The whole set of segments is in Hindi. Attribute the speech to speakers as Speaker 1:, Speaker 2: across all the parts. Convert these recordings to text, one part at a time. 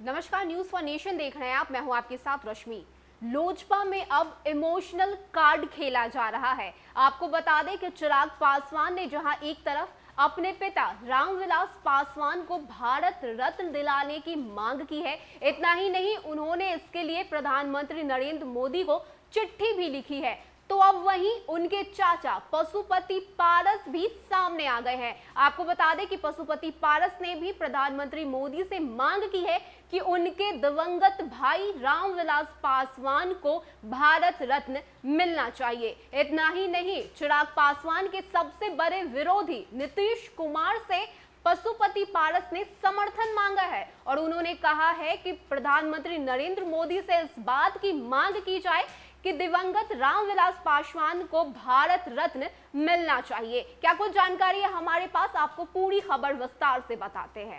Speaker 1: नमस्कार, न्यूज फॉर नेशन देख रहे हैं आप। मैं हूं आपके साथ रश्मि। लोजपा में अब इमोशनल कार्ड खेला जा रहा है। आपको बता दें कि चिराग पासवान ने जहां एक तरफ अपने पिता रामविलास पासवान को भारत रत्न दिलाने की मांग की है, इतना ही नहीं उन्होंने इसके लिए प्रधानमंत्री नरेंद्र मोदी को चिट्ठी भी लिखी है, तो अब वहीं उनके चाचा पशुपति पारस भी सामने आ गए हैं। आपको बता दें कि पशुपति पारस ने भी प्रधानमंत्री मोदी से मांग की है कि उनके दिवंगत भाई रामविलास पासवान को भारत रत्न मिलना चाहिए। इतना ही नहीं, चिराग पासवान के सबसे बड़े विरोधी नीतीश कुमार से पशुपति पारस ने समर्थन मांगा है और उन्होंने कहा है कि प्रधानमंत्री नरेंद्र मोदी से इस बात की मांग की जाए कि दिवंगत रामविलास पासवान को भारत रत्न मिलना चाहिए। क्या कुछ जानकारी है हमारे पास, आपको पूरी खबर विस्तार से बताते हैं।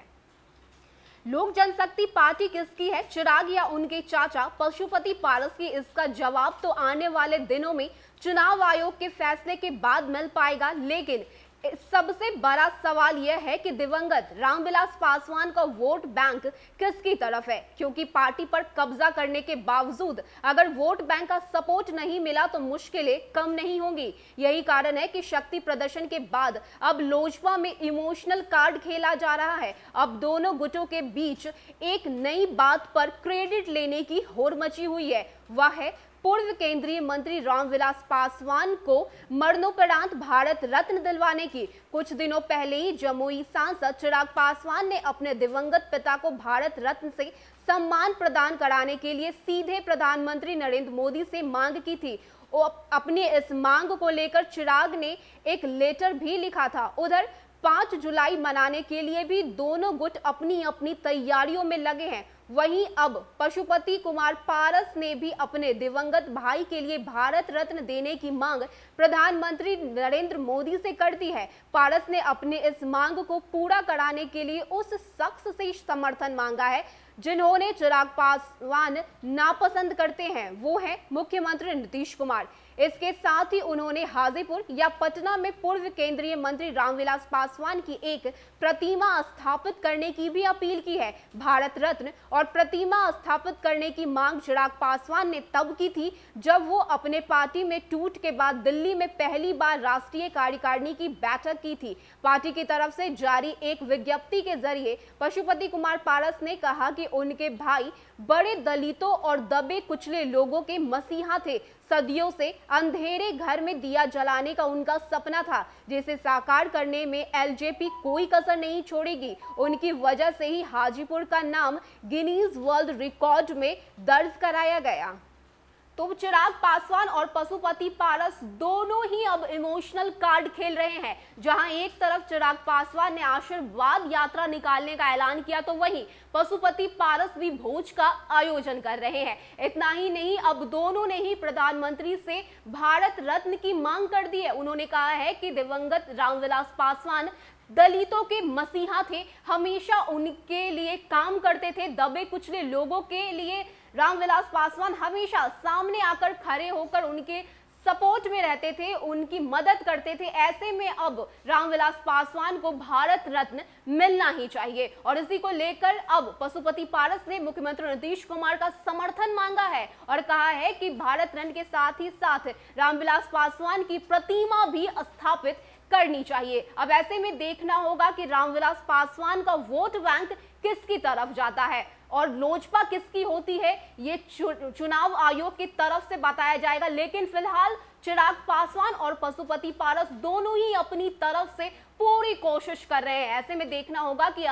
Speaker 1: लोक जनशक्ति पार्टी किसकी है, चिराग या उनके चाचा पशुपति पारस की? इसका जवाब तो आने वाले दिनों में चुनाव आयोग के फैसले के बाद मिल पाएगा, लेकिन सबसे बड़ा सवाल यह है कि दिवंगत रामविलास पासवान का वोट बैंक किसकी तरफ है, क्योंकि पार्टी पर कब्जा करने के बावजूद अगर वोट बैंक का सपोर्ट नहीं मिला तो मुश्किलें कम नहीं होंगी। यही कारण है कि शक्ति प्रदर्शन के बाद अब लोजपा में इमोशनल कार्ड खेला जा रहा है। अब दोनों गुटों के बीच एक नई बात पर क्रेडिट लेने की होड़ मची हुई है, वह है पूर्व केंद्रीय मंत्री रामविलास पासवान को मरणोपरांत भारत रत्न दिलवाने की। कुछ दिनों पहले ही जमुई सांसद चिराग पासवान ने अपने दिवंगत पिता को भारत रत्न से सम्मान प्रदान कराने के लिए सीधे प्रधानमंत्री नरेंद्र मोदी से मांग की थी। अपनी इस मांग को लेकर चिराग ने एक लेटर भी लिखा था। उधर 5 जुलाई मनाने के लिए भी दोनों गुट अपनी अपनी तैयारियों में लगे हैं। वहीं अब पशुपति कुमार पारस ने भी अपने दिवंगत भाई के लिए भारत रत्न देने की मांग प्रधानमंत्री नरेंद्र मोदी से कर दी है। पारस ने अपनी इस मांग को पूरा कराने के लिए उस शख्स से समर्थन मांगा है जिन्होंने चिराग पासवान नापसंद करते हैं, वो है मुख्यमंत्री नीतीश कुमार। इसके साथ ही उन्होंने हाजीपुर या पटना में पूर्व केंद्रीय मंत्री रामविलास पासवान की एक प्रतिमा स्थापित करने की भी अपील की है। भारत रत्न और प्रतिमा स्थापित करने की मांग चिराग पासवान ने तब की थी जब वो अपने पार्टी में टूट के बाद दिल्ली में पहली बार राष्ट्रीय कार्यकारिणी की बैठक की थी। पार्टी की तरफ से जारी एक विज्ञप्ति के जरिए पशुपति कुमार पारस ने कहा कि उनके भाई बड़े दलितों और दबे कुचले लोगों के मसीहा थे। सदियों से अंधेरे घर में दिया जलाने का उनका सपना था, जिसे साकार करने में एलजेपी कोई कसर नहीं छोड़ेगी। उनकी वजह से ही हाजीपुर का नाम गिनीज वर्ल्ड रिकॉर्ड में दर्ज कराया गया। तो चिराग पासवान और पशुपति पारस दोनों ही अब इमोशनल कार्ड खेल रहे हैं। जहां एक तरफ चिराग पासवान ने आशीर्वाद यात्रा निकालने का ऐलान किया, तो वहीं पशुपति पारस भी भोज का आयोजन कर रहे हैं। इतना ही नहीं, अब दोनों ने ही प्रधानमंत्री से भारत रत्न की मांग कर दी है। उन्होंने कहा है कि दिवंगत रामविलास पासवान दलितों के मसीहा थे, हमेशा उनके लिए काम करते थे। दबे कुचले लोगों के लिए रामविलास पासवान हमेशा सामने आकर खड़े होकर उनके सपोर्ट में रहते थे, उनकी मदद करते थे। ऐसे में अब रामविलास पासवान को भारत रत्न मिलना ही चाहिए और इसी को लेकर अब पशुपति पारस ने मुख्यमंत्री नीतीश कुमार का समर्थन मांगा है और कहा है कि भारत रत्न के साथ ही साथ रामविलास पासवान की प्रतिमा भी स्थापित करनी चाहिए। अब ऐसे में देखना होगा कि रामविलास पासवान का वोट बैंक किसकी तरफ जाता है और लोजपा किसकी होती है, ये चुनाव आयोग की तरफ से बताया जाएगा। लेकिन फिलहाल चिराग पासवान और पशुपति पारस दोनों ही अपनी तरफ से पूरी कोशिश कर रहे हैं। ऐसे में देखना होगा कि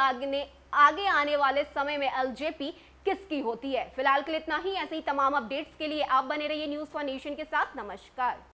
Speaker 1: आगे आने वाले समय में एलजेपी किसकी होती है। फिलहाल के लिए इतना ही। ऐसे ही तमाम अपडेट्स के लिए आप बने रहिए न्यूज फॉर नेशन के साथ। नमस्कार।